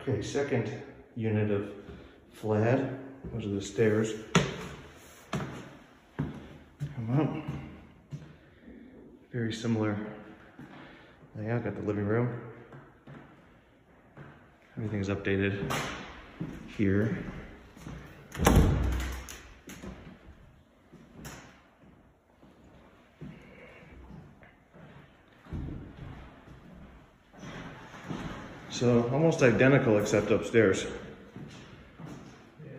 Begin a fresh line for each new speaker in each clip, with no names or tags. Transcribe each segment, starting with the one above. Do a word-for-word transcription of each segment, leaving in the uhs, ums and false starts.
Okay, second unit of Flad. Those are the stairs. Come up. Very similar layout. Got the living room. Everything's updated here. So almost identical except upstairs.
Yeah.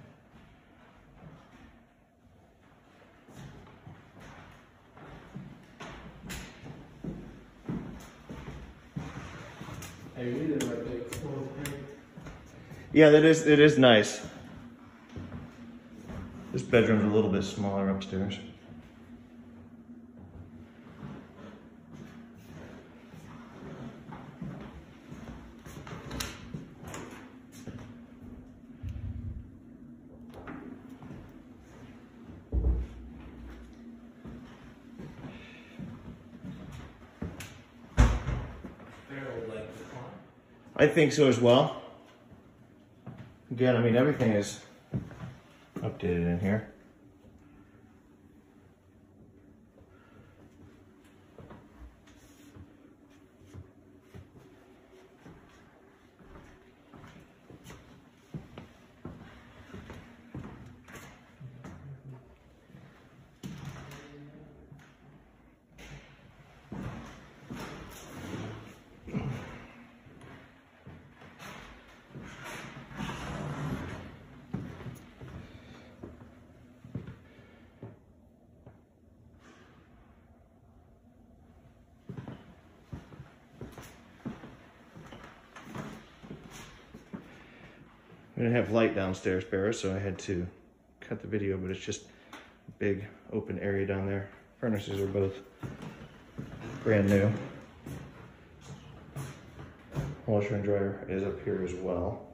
Hey, we did like that full thing.
Yeah, that is, it is nice. This bedroom's a little bit smaller upstairs. I think so as well. Again, I mean, everything is updated in here. We didn't have light downstairs, Barrett, so I had to cut the video, but it's just a big open area down there. Furnaces are both brand new. Washer and dryer is up here as well.